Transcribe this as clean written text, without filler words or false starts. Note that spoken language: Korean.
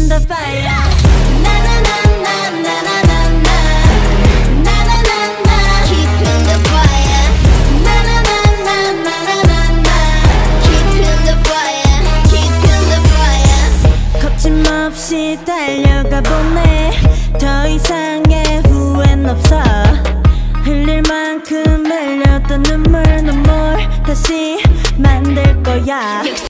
the fire. 없이 달려가 보네. 더 이상의 후회는 없어. 흘릴 만큼 흘렸던 눈물 다시 만들 거야.